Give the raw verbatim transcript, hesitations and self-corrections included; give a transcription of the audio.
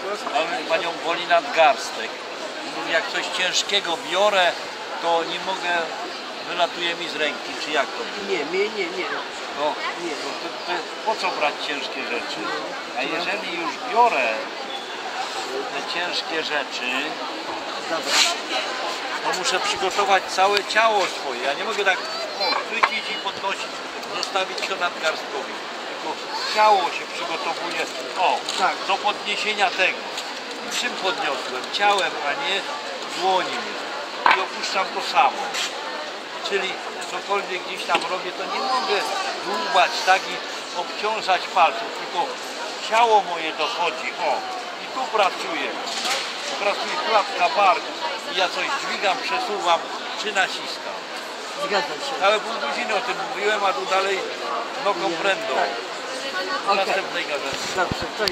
Ale panią boli nadgarstek. Mówi, jak coś ciężkiego biorę, to nie mogę, wylatuje mi z ręki, czy jak to było? Nie, nie, nie, nie. No, Nie. to, to, to po co brać ciężkie rzeczy? A jeżeli już biorę te ciężkie rzeczy, Dobra. to muszę przygotować całe ciało swoje. Ja nie mogę tak o, chwycić i podnosić, zostawić to nadgarstkowi. Tylko ciało się przygotowuje o, Tak. do podniesienia tego. I czym podniosłem? Ciałem, a nie dłoniem. I opuszczam to samo. Czyli cokolwiek gdzieś tam robię, to nie mogę dłubać tak i obciążać palców, tylko ciało moje dochodzi. O, i tu pracuję. Pracuje klatka, bark i ja coś dźwigam, przesuwam czy naciskam. Zgadzam się. Ale pół godziny o tym mówiłem, a tu dalej no comprendo. Tak. W następnej gazecie. Dobrze, to